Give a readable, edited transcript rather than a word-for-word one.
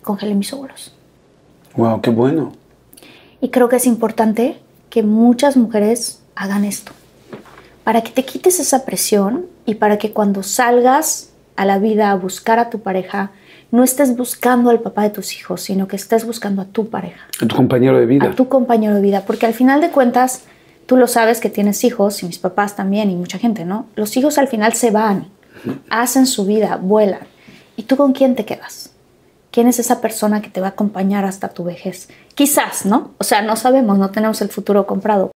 congelé mis óvulos. Wow, qué bueno. Y creo que es importante que muchas mujeres hagan esto, para que te quites esa presión y para que cuando salgas a la vida a buscar a tu pareja, no estés buscando al papá de tus hijos, sino que estés buscando a tu pareja. A tu compañero de vida. A tu compañero de vida, porque al final de cuentas, tú lo sabes que tienes hijos, y mis papás también, y mucha gente, ¿no? Los hijos al final se van, hacen su vida, vuelan. ¿Y tú con quién te quedas? ¿Quién es esa persona que te va a acompañar hasta tu vejez? Quizás, ¿no? O sea, no sabemos, no tenemos el futuro comprado,